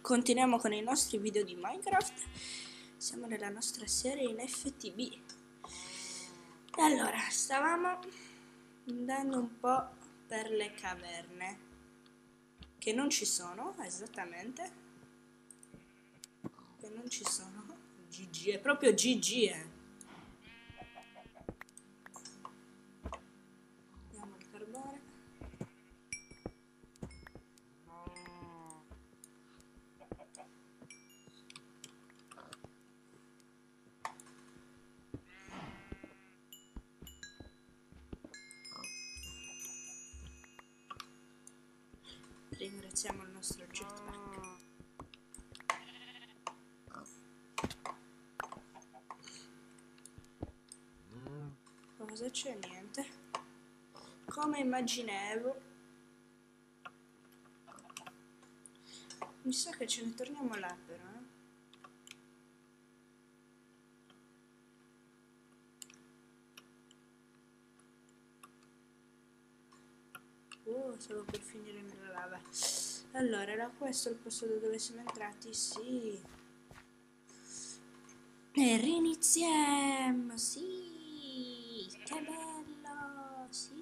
Continuiamo con i nostri video di Minecraft. Siamo nella nostra serie in FTB. Allora, stavamo andando un po' per le caverne, che non ci sono, esattamente. Che non ci sono. GG, è proprio GG, Andiamo al carbone. Ringraziamo il nostro jetpack. Cosa c'è? Niente. Come immaginavo. Mi sa che ce ne torniamo là però, stavo per finire nella lava. Allora, era questo il posto da dove siamo entrati? Sì. E riniziem! Sì! Che bello! Sì!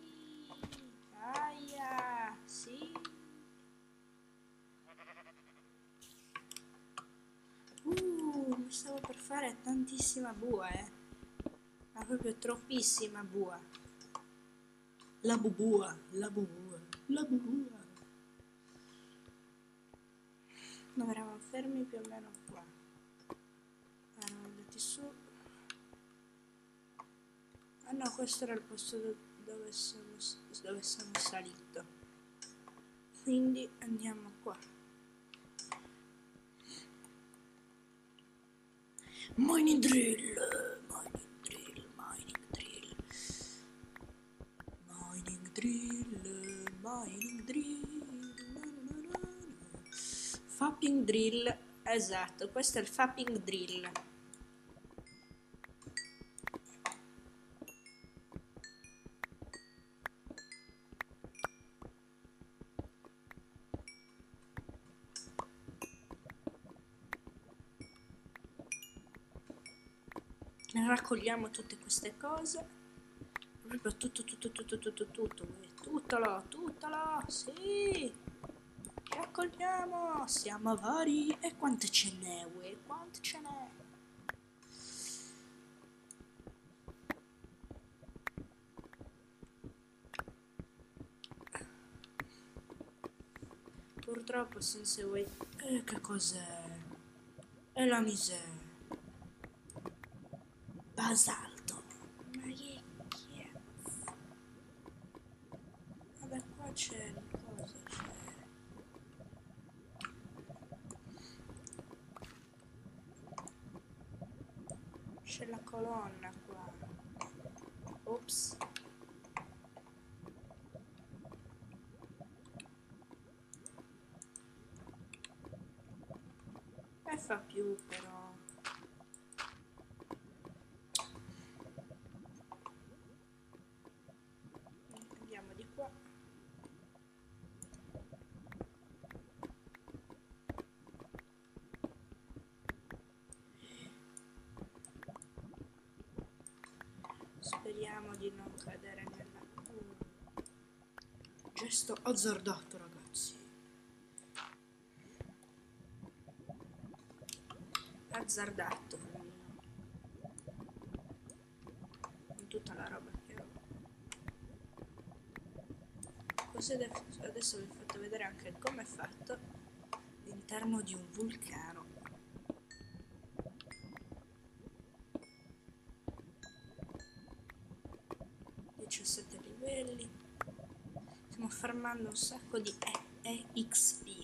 Aia! Sì! Mi stavo per fare tantissima bua, ma proprio troppissima bua. La bubua, la bubua, la bubua. Dove eravamo fermi più o meno qua. Eravamo andati su. Ah no, questo era il posto dove sono salito. Quindi andiamo qua. Mining drill, mining drill, mining drill. Mining drill, mining drill. Fapping drill, esatto, questo è il fapping drill. Raccogliamo tutte queste cose, proprio tutto, sì, raccogliamo, siamo vari. E quante ce n'è, quante ce n'è? Purtroppo senza way. Che cos'è? È la miseria. Basalto. Ma che cazzo? Vabbè, qua c'è cosa c'è la colonna qua. Ops. E fa più però. Andiamo di qua. Speriamo di non cadere nella... Gesto azzardato, ragazzi. Azzardato. Con tutta la roba che ho. Così adesso vi ho fatto vedere anche come è fatto all'interno di un vulcano. Livelli. Stiamo farmando un sacco di EXP.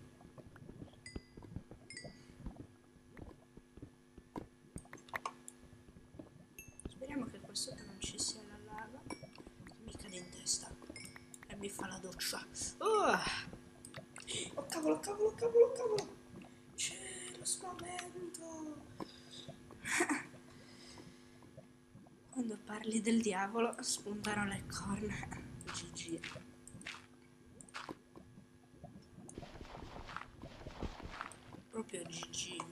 Speriamo che qua sotto non ci sia la lava che mi cade in testa e mi fa la doccia. Oh cavolo, cavolo, cavolo, cavolo, c'è lo spavento. Quando parli del diavolo spuntano le corna. GG. proprio GG.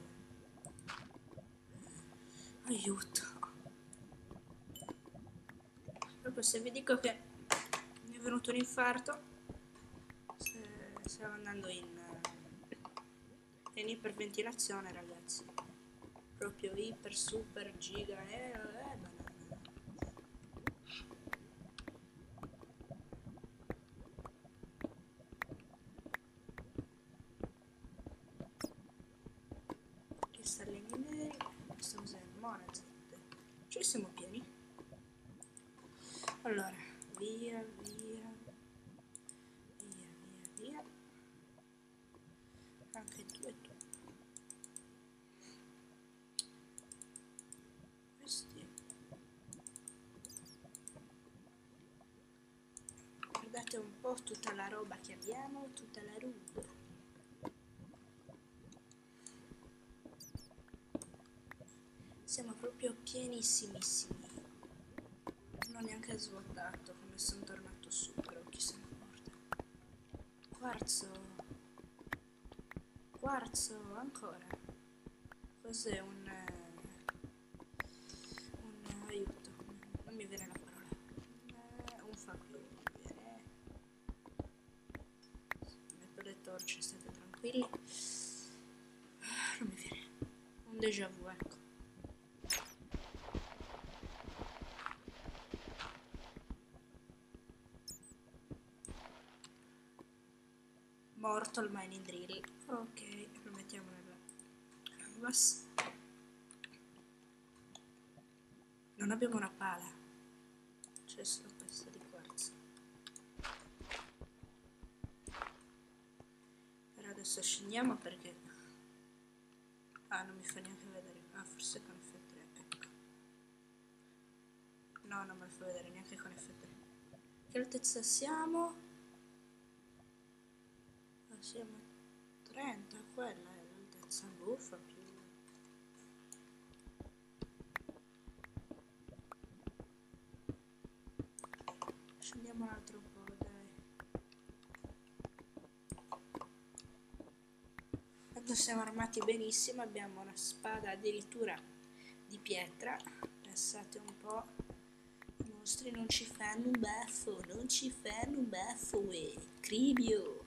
Aiuto. Proprio se vi dico che mi è venuto un infarto, stavo andando in iperventilazione, ragazzi. Proprio iper, super, giga, cristallini neri, stiamo usando monazite. Ci siamo pieni. Allora, via, via, via, via, via. Anche tu e tu. Questi. Guardate un po' tutta la roba che abbiamo, tutta la roba. Siamo proprio pienissimissimi. Non ho neanche svuotato come sono tornato su, però chi se ne importa. Quarzo ancora. Cos'è un aiuto, non mi viene la parola. Un fa più, non mi viene. Metto le torce, state tranquilli. Non mi viene. Un déjà vu, ecco. Morto il mining drill. Ok, lo mettiamo nella canvas. Non abbiamo una pala, c'è solo questa di quarzo. Per adesso scendiamo perché non mi fa neanche vedere. Forse con F3, ecco. No, non me lo fa vedere neanche con F3. Che altezza siamo? Siamo 30, quella è l'altezza buffa più. Scendiamo un altro po', dai. Quando siamo armati benissimo, abbiamo una spada addirittura di pietra. Pensate un po', i mostri non ci fanno un baffo, non ci fanno un baffo, Cribio.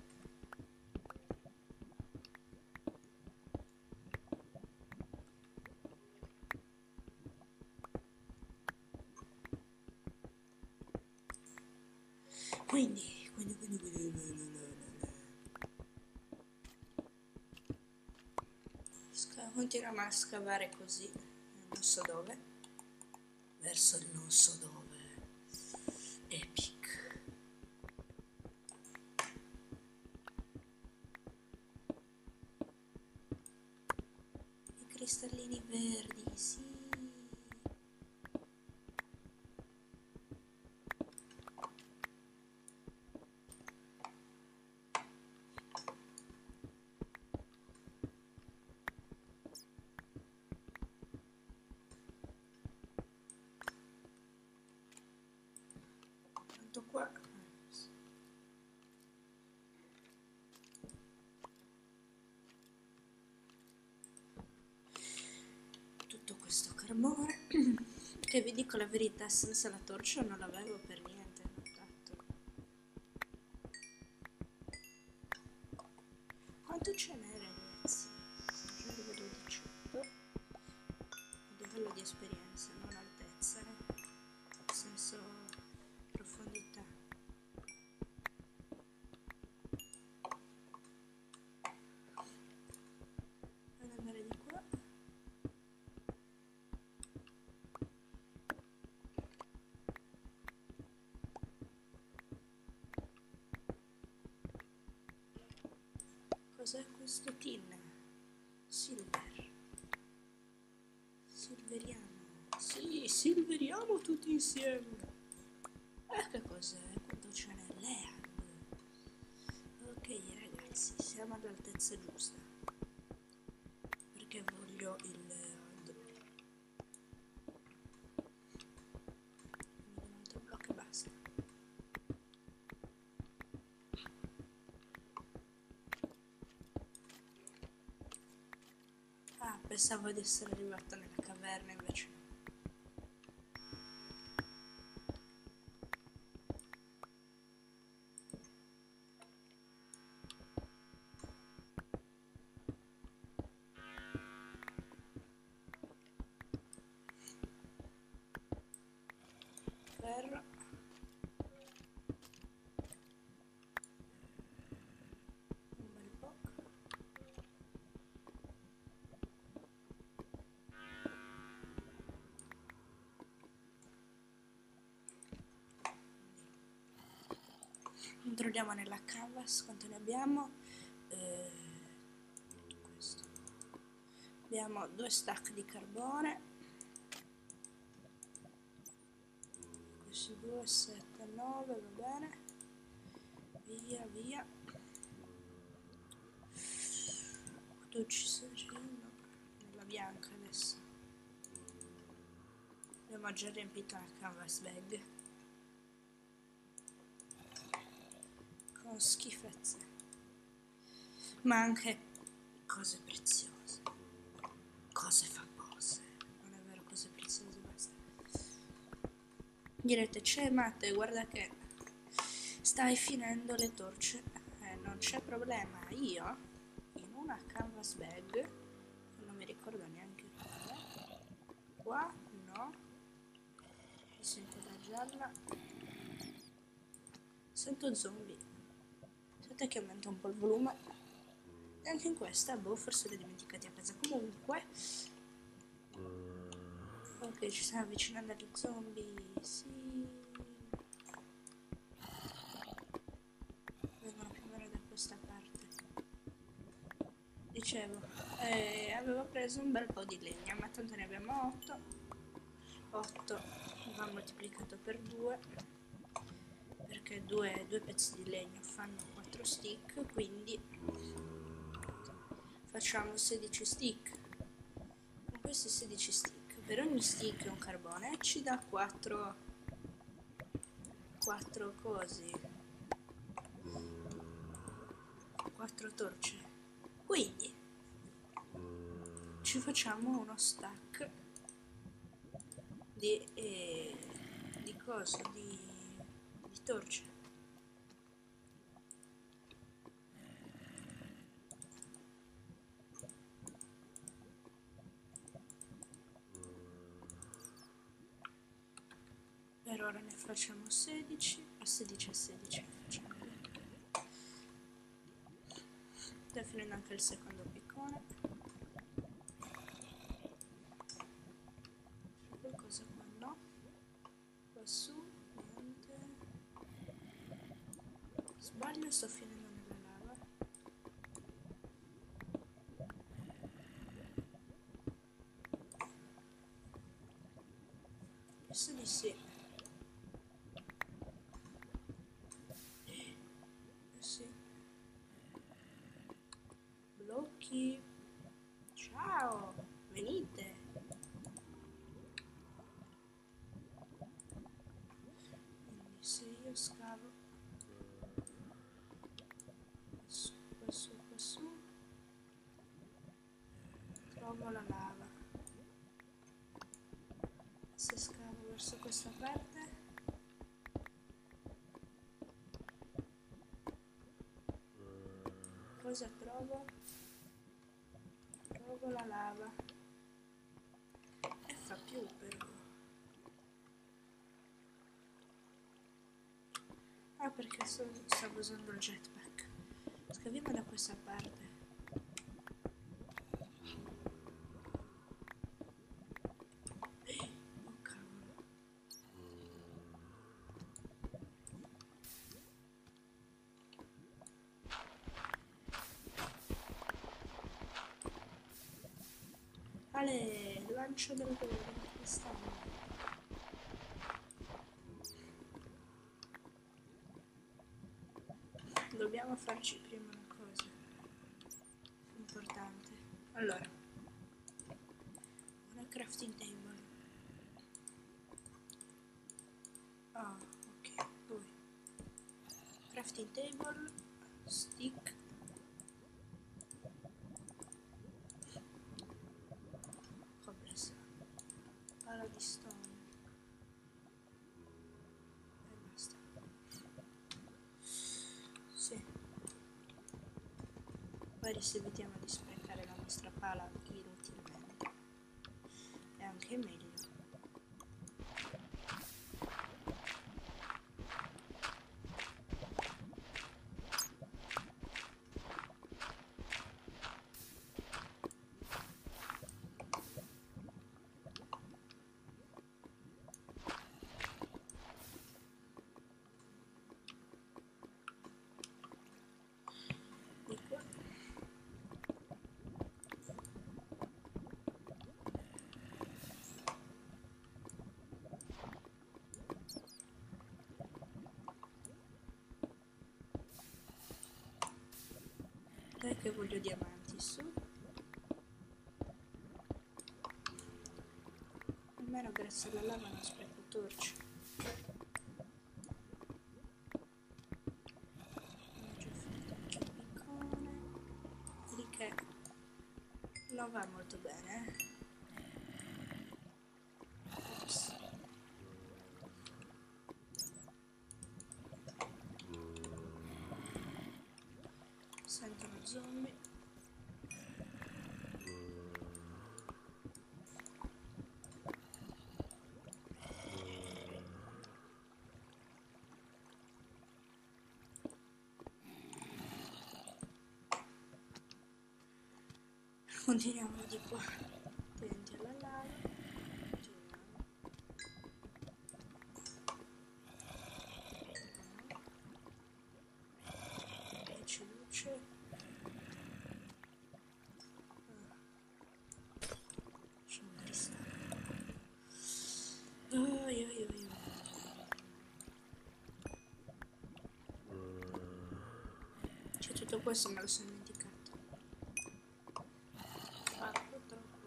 Quindi continuiamo a scavare così, non so dove, verso il non so dove, epic. I cristallini verdi, sì. Qua tutto questo carbone che vi dico la verità, senza la torcia non l'avevo per niente notato. Quanto ce n'è, ragazzi? Già livello 18 livello di esperienza, non altezza, nel senso profondità. Ad andare di qua. Cos'è questo tin? Silver. Silveriamo. Sì, silveriamo tutti insieme. Che cos'è? Quanto ce n'è? Lead. Ok ragazzi, siamo all'altezza giusta. Perché voglio il lead. Mi devo un altro blocco e basta. Ah, pensavo di essere arrivata nella caverna, invece no. Ferro. Un bel po'. Controlliamo nella canvas quanto ne abbiamo. Questo. Abbiamo 2 stack di carbone. Questi 2, 7, 9, va bene. Via, via. Tu ci stai facendo? Nella bianca adesso. Abbiamo già riempito la canvas bag. Con schifezze. Ma anche cose preziose. Cose famose. Non è vero, cose preziose, basta. Direte, c'è Matte, guarda che stai finendo le torce. Non c'è problema, io in una canvas bag, non mi ricordo neanche quale, qua no, mi sento la gialla, sento zombie, aspetta che aumenta un po' il volume, e anche in questa, boh, forse li ho dimenticati a casa. Comunque, ok, ci stiamo avvicinando agli zombie, sì, vengono più o meno da questa parte. Dicevo, avevo preso un bel po' di legna, ma tanto ne abbiamo 8 va moltiplicato per 2, perché due pezzi di legno fanno 4 stick, quindi facciamo 16 stick. Con questi 16 stick, per ogni stick un carbone ci dà 4 cosi, 4 torce. Quindi ci facciamo uno stack di cose, di torce. Per ora ne facciamo 16, a 16 e 16 ne facciamo. Sta finendo anche il secondo piccone. Qualcosa qua no. Qua su, niente. Sbaglio, sto finendo nella lava. Penso di sì. Sì. Blocchi. Ciao, venite. Quindi se io scavo qua su, trovo la lava. Se scavo verso questa parte, cosa trovo? Trovo la lava. E fa più però. Ah, perché stavo usando il jetpack. Scaviamo da questa parte. Oh cavolo. Ale, lancio del cristallo. Dobbiamo farci prima una cosa importante. Allora, una crafting table. Ah, ok, poi crafting table, stick, di stone. E basta. Sì. Poi se evitiamo di sprecare la nostra pala inutilmente. È anche meglio. Di qua. Dai che voglio diamanti su. Almeno grazie alla lava non spreco torce. Mangio fortaccio piccone. Di che non va molto bene. Ops. Sentono zombie. Continuiamo di qua. Attenti alla lava. Continuiamo. E c'è luce. Scendere. Oi, oi, oi, oi. C'è tutto questo, me lo sono dimenticato. Troppo, troppo.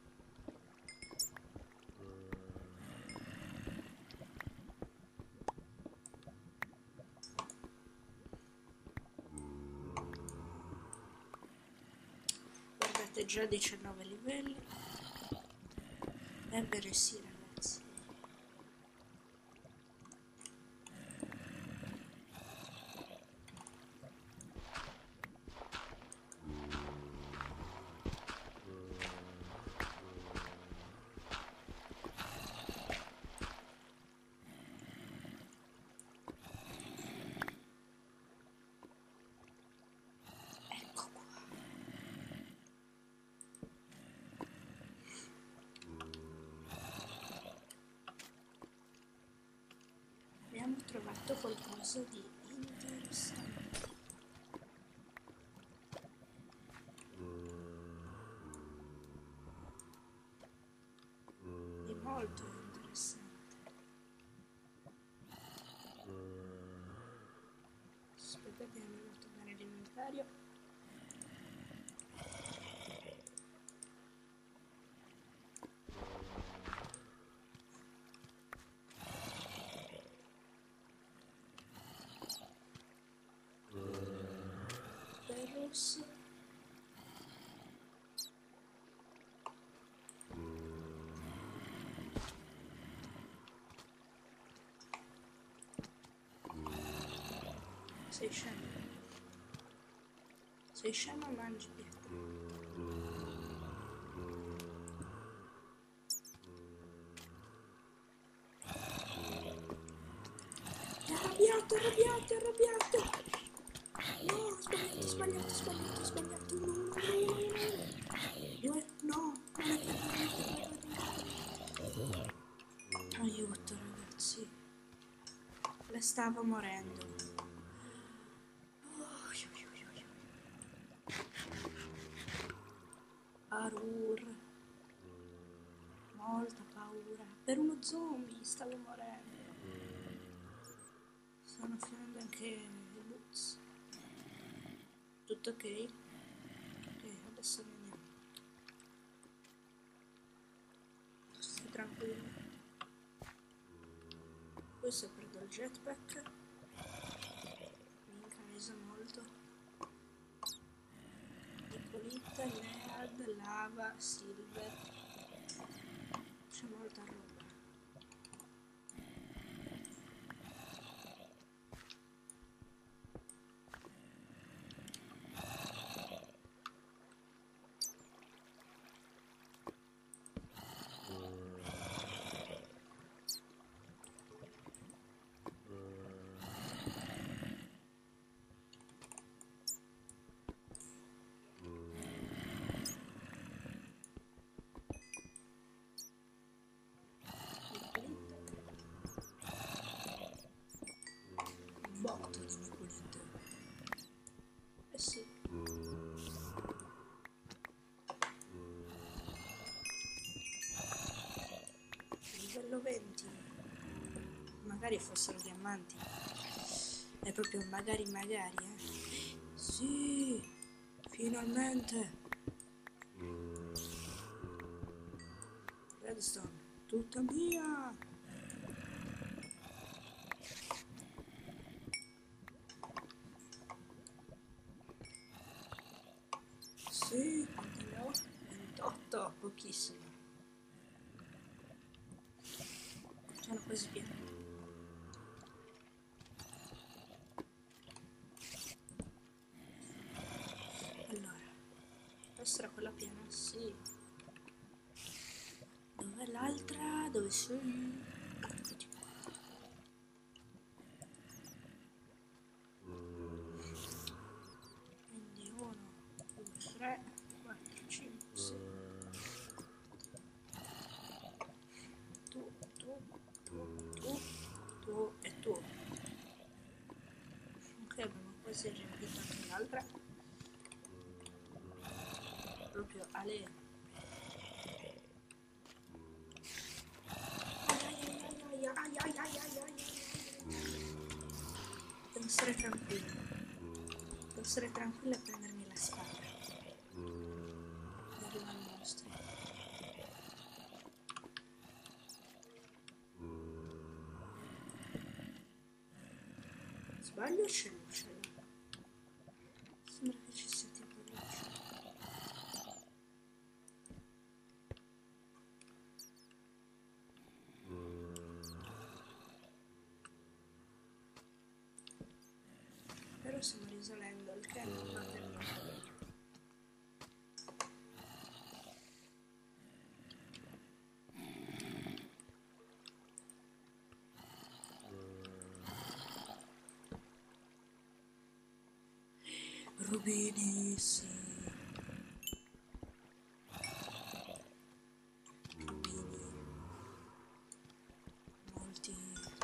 Guardate, già 19 livelli. Ebbene sì, ragazzi. Ecco qua. Abbiamo trovato qualcosa di interessante. Di molto interessante. Aspettate, mi metto bene l'inventario. Perus. Sei scemo. Sei scemo, mangi pietra. Arrabbiato, arrabbiato, arrabbiato. No, sbagliato, sbagliato, sbagliato, sbagliato. No, no, no. Aiuto, ragazzi. Le stavo morendo. Arur. Molta paura. Per uno zombie stavo morendo. Stanno finendo anche i boots. Tutto ok? Ok, adesso vediamo. Stai tranquillo. Poi se perdo il jetpack mi increso molto. Nicolita, Nead, lava, silver. C'è molta roba. magari fossero diamanti. È proprio magari, Sì, finalmente. Redstone, tutta mia. Sì, quante ne ho? 28, pochissimo. Sono quasi pieno. Allora, questa era quella piena, sì. Dov'è l'altra? Dove sei? Eccoti qua. Quindi 1, 2, 3, 4, 5, 6. Tu e tu. Ok, abbiamo quasi riempito anche l'altra. Proprio Ale. Devo stare tranquilla. Devo stare tranquilla e prendermi la spada. Arriva il mostro. Sbaglio o c'è luce? Sembra che ci sia tipo luce. Però stiamo risolendo il che non va per niente. Rubini, sì. Rubini. Molti.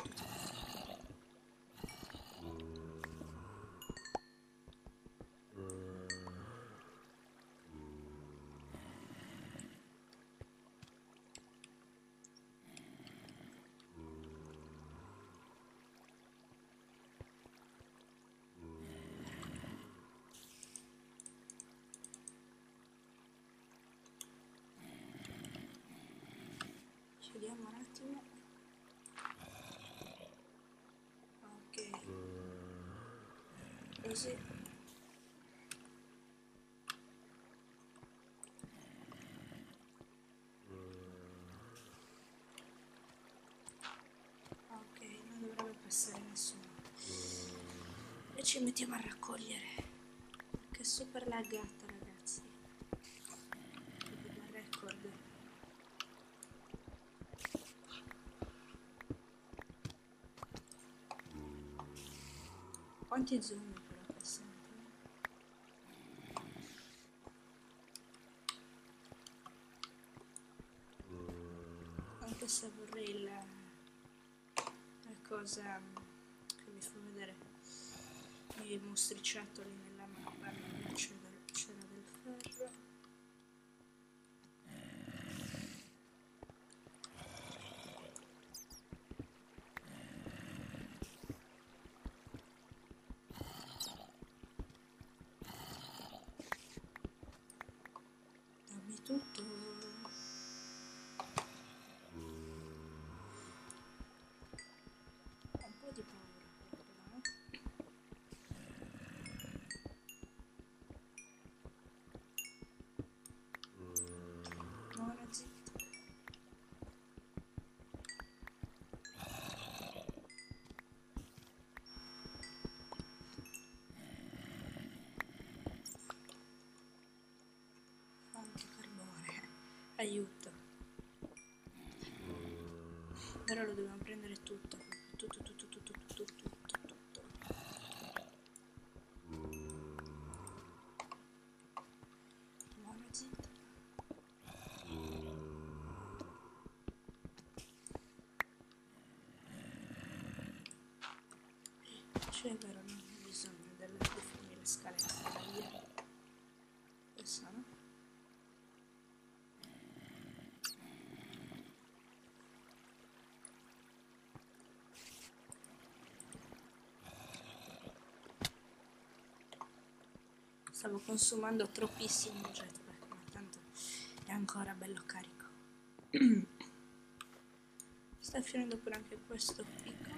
Vediamo un attimo. Ok. Così. Ok, non dovrebbe passare nessuno. E ci mettiamo a raccogliere. Che super laggata, ragazzi. Proprio da record. Quanti zoom però passati? Anche se vorrei la cosa che vi fa vedere i mostriciattoli nella mappa, non c'era del ferro. Dammi tutto. Ho un po' di paura però. No, no, zitto. Anche carbone. Aiuto. Però lo dobbiamo prendere tutto. Tutto. Buona zitto. C'è però non ho bisogno di farmi le scalette da via. Questa no? Stavo consumando troppissimo jetpack, ma tanto è ancora bello carico. Sta finendo pure anche questo picco.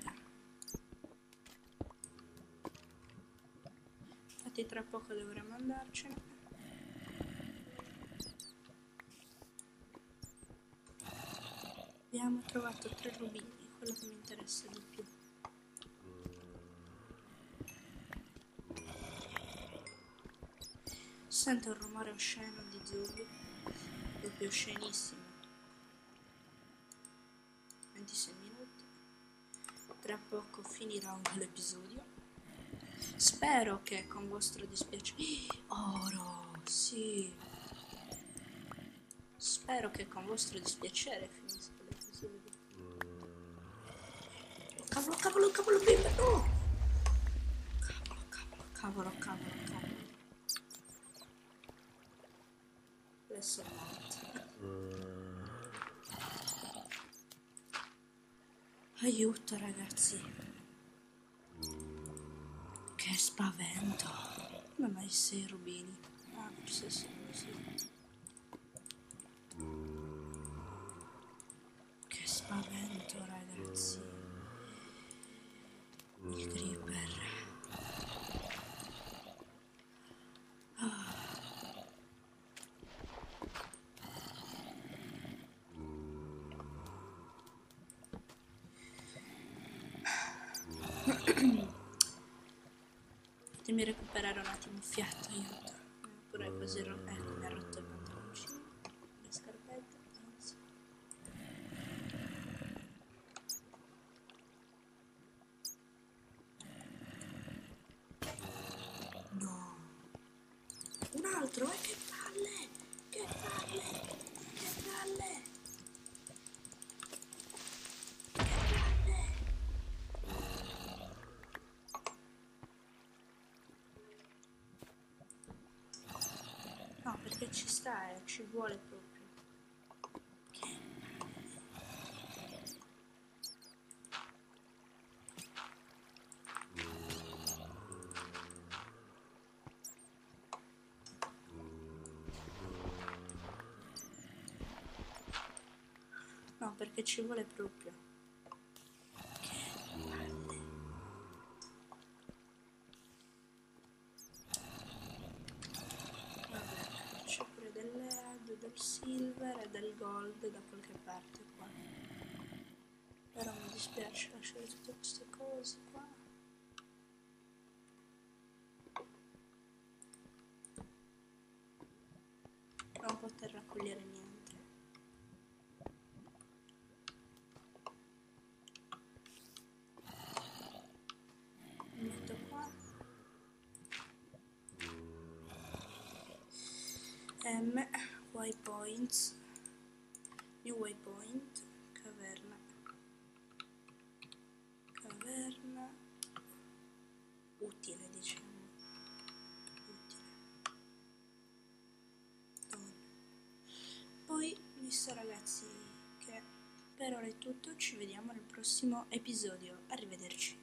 Infatti tra poco dovremo andarcene. Abbiamo trovato 3 rubini, quello che mi interessa di più. Sento un rumore osceno di zombie, proprio oscenissimo. 26 minuti, tra poco finirà anche l'episodio. Spero che con vostro dispiacere... Oro, sì! Spero che con vostro dispiacere finisca l'episodio. Cavolo, cavolo, cavolo, bimba, no! Cavolo, cavolo, cavolo, cavolo. Adesso è morto. Aiuto, ragazzi. Che spavento. Come mai 6 rubini? Ah, forse sono sì. Che spavento, ragazzi. Il creeper. Fatemi recuperare un attimo il fiato, aiuto. Pure così ecco, mi ha rotto il pantaloncino. Le scarpette, anzi. No. Un altro, che palle! Che palle! Che palle! Che palle! No, perché ci sta, ci vuole proprio. Che no, perché ci vuole proprio. Che palle. Vabbè, c'è pure dell'ead, del silver e del gold da qualche parte qua. Però mi dispiace lasciare tutte queste cose qua. Non poter raccogliere niente. Mi metto qua. M, waypoints, new waypoint, caverna, caverna, utile diciamo, utile, donna. Poi, visto ragazzi che per ora è tutto, ci vediamo nel prossimo episodio, arrivederci.